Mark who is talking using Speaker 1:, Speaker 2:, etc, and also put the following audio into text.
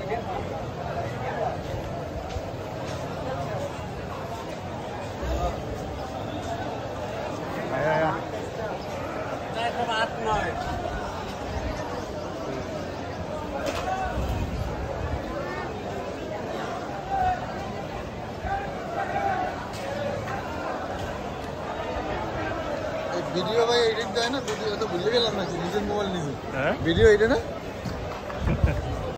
Speaker 1: Video भाई edit है ना, वीडियो तो भूल गया ना, निजे मोबाइल नहीं वीडियो एडिट ना।